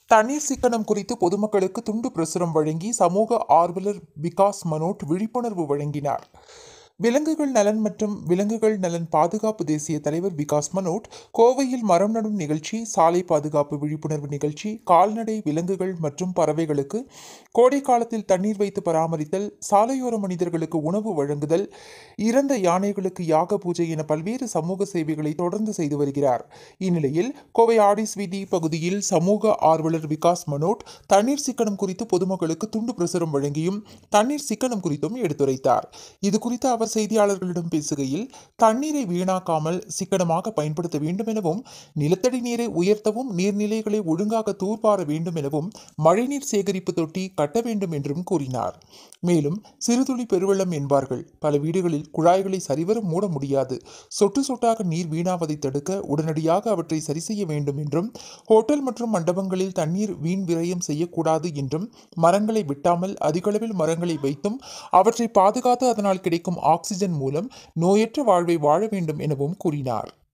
தண்ணீர் சிக்கனம் குறித்து பொதுமக்களுக்கு துண்டு பிரசுரம் வழங்கி சமூக ஆர்வலர் விகாஸ் மனோட் விழிப்புணர்வு வழங்கினார். விலங்குகள் நலன் மற்றும் விலங்குகள் நலன் பாதுகாப்பு தேசிய தலைவர் விகாஸ் மனோட் கோவையில் மரம் நடும் நிகழ்ச்சி, சாலை பாதுகாப்பு விழிப்புணர்வு நிகழ்ச்சி, கால்நடை விலங்குகள் மற்றும் பறவைகளுக்கு கோடை காலத்தில் தண்ணீர் வைத்து பராமரித்தல், சாலையோர மனிதர்களுக்கு உணவு வழங்குதல், இறந்த யானைகளுக்கு யாக பூஜை என பல்வேறு சமூக சேவைகளை தொடர்ந்து செய்து வருகிறார். இந்நிலையில் கோவை ஆடிஸ் வீதி பகுதியில் சமூக ஆர்வலர் விகாஸ் மனோட் தண்ணீர் சிக்கனம் குறித்து பொதுமக்களுக்கு துண்டு பிரசுரம் வழங்கியும் தண்ணீர் சிக்கனம் குறித்தும் எடுத்துரைத்தார். இதுகுறித்து அவர் செய்தியாளர்களிடம் பேசுகையில், தண்ணீரை வீணாக்காமல் சிக்கனமாக பயன்படுத்த வேண்டும் எனவும், நிலத்தடி நீரை உயர்த்தவும், நீர்நிலைகளை ஒழுங்காக தூர்வார வேண்டும் எனவும், மழைநீர் சேகரிப்பு தொட்டி கட்ட வேண்டும் என்றும் கூறினார். மேலும் சிறுதுளி பெருவெள்ளம் என்பார்கள். பல வீடுகளில் குழாய்களை சரிவர மூட முடியாது. சொட்டு சொட்டாக நீர் வீணாவதை தடுக்க உடனடியாக அவற்றை சரி செய்ய வேண்டும் என்றும், ஹோட்டல் மற்றும் மண்டபங்களில் தண்ணீர் வீண் விரயம் செய்யக்கூடாது என்றும், மரங்களை வெட்டாமல் அதிகளவில் மரங்களை வைத்தும் அவற்றை பாதுகாத்து அதனால் கிடைக்கும் ஆக்சிஜன் மூலம் நோயற்ற வாழ்வை வாழ வேண்டும் எனவும் கூறினார்.